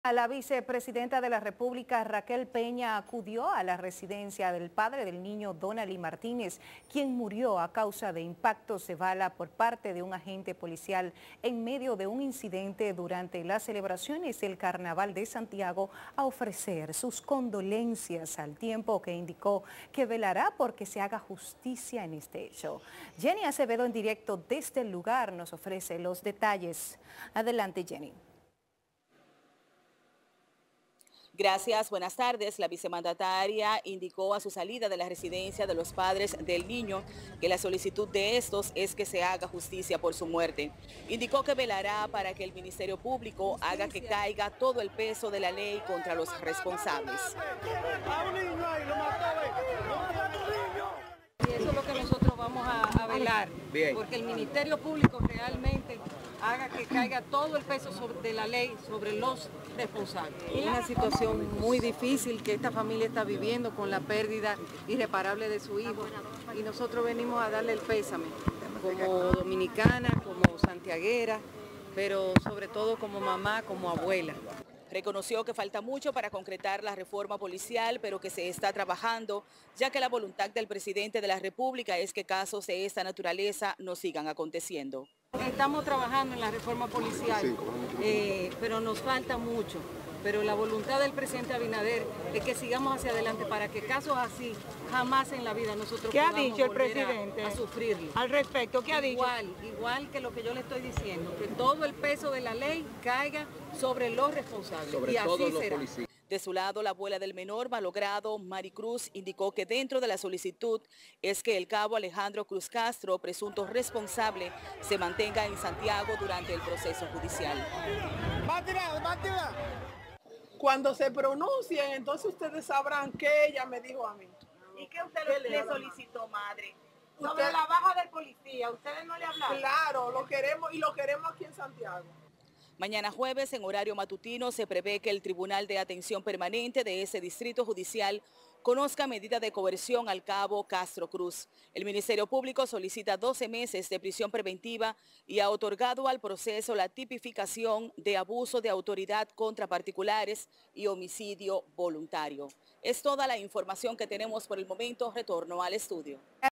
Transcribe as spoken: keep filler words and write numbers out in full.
La vicepresidenta de la República, Raquel Peña, acudió a la residencia del padre del niño, Donali Martínez, quien murió a causa de impactos de bala por parte de un agente policial en medio de un incidente durante las celebraciones del Carnaval de Santiago, a ofrecer sus condolencias, al tiempo que indicó que velará porque se haga justicia en este hecho. Jenny Acevedo, en directo desde el lugar, nos ofrece los detalles. Adelante, Jenny. Gracias, buenas tardes. La vicemandataria indicó a su salida de la residencia de los padres del niño que la solicitud de estos es que se haga justicia por su muerte. Indicó que velará para que el Ministerio Público haga que caiga todo el peso de la ley contra los responsables. Y eso es lo que nosotros vamos a, a velar, Bien. porque el Ministerio Público realmente haga que caiga todo el peso sobre, de la ley sobre los responsables. Es una situación muy difícil que esta familia está viviendo con la pérdida irreparable de su hijo y nosotros venimos a darle el pésame como dominicana, como santiaguera, pero sobre todo como mamá, como abuela. Reconoció que falta mucho para concretar la reforma policial, pero que se está trabajando, ya que la voluntad del presidente de la República es que casos de esta naturaleza no sigan aconteciendo. Estamos trabajando en la reforma policial, eh, pero nos falta mucho. Pero la voluntad del presidente Abinader es que sigamos hacia adelante para que casos así jamás en la vida nosotros ¿Qué ha podamos dicho el volver presidente a, a sufrirlo. Al respecto, ¿qué ha dicho? Igual, igual que lo que yo le estoy diciendo, que todo el peso de la ley caiga sobre los responsables. Sobre y así todos los será. policías. De su lado, la abuela del menor malogrado, Maricruz, indicó que dentro de la solicitud es que el cabo Alejandro Cruz Castro, presunto responsable, se mantenga en Santiago durante el proceso judicial. Cuando se pronuncien, entonces ustedes sabrán qué ella me dijo a mí. ¿Y qué usted le, le solicitó, madre? Sobre Usted, la baja del policía, ¿ustedes no le hablaron? Claro, lo queremos y lo queremos aquí en Santiago. Mañana jueves, en horario matutino, se prevé que el Tribunal de Atención Permanente de ese distrito judicial conozca medida de coerción al cabo Castro Cruz. El Ministerio Público solicita doce meses de prisión preventiva y ha otorgado al proceso la tipificación de abuso de autoridad contra particulares y homicidio voluntario. Es toda la información que tenemos por el momento. Retorno al estudio.